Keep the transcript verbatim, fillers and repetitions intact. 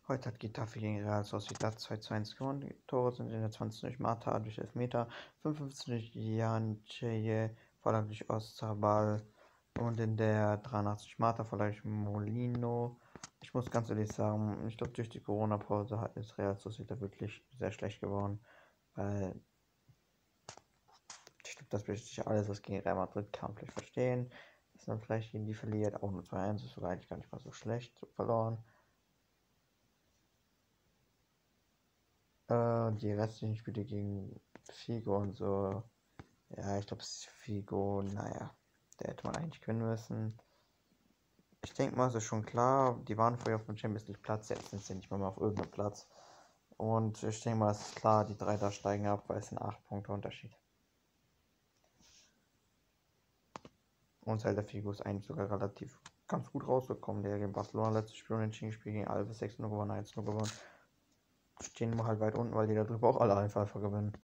Heute hat Getafe gegen Real Sociedad zwei zu eins gewonnen. Die Tore sind in der zwanzigsten durch Mata durch Elfmeter, fünfundfünfzigsten durch Jan Ceye, Vorlage durch Osterball und in der dreiundachtzigsten Mata, Vorlage durch Molino. Ich muss ganz ehrlich sagen, ich glaube, durch die Corona-Pause hat es Real Sociedad wirklich sehr schlecht geworden, weil ich glaube, das möchte ich alles, was gegen Real Madrid kam, vielleicht verstehen, dass man vielleicht gegen die verliert. Auch nur zwei eins ist sogar eigentlich gar nicht mal so schlecht verloren. Äh, die restlichen Spiele gegen Figo und so, ja, ich glaube, Figo, naja, der hätte man eigentlich gewinnen müssen. Ich denke mal, es ist schon klar, die waren vorher auf dem Champions League Platz, jetzt sind sie nicht mehr auf irgendeinem Platz. Und ich denke mal, es ist klar, die drei da steigen ab, weil es sind acht Punkte Unterschied. Und Celta Figo ist eigentlich sogar relativ ganz gut rausgekommen. Der gegen Barcelona letztes Spiel unentschieden gespielt, gegen Alves sechs null gewonnen, eins null gewonnen. Stehen wir halt weit unten, weil die da drüber auch alle einfach gewinnen.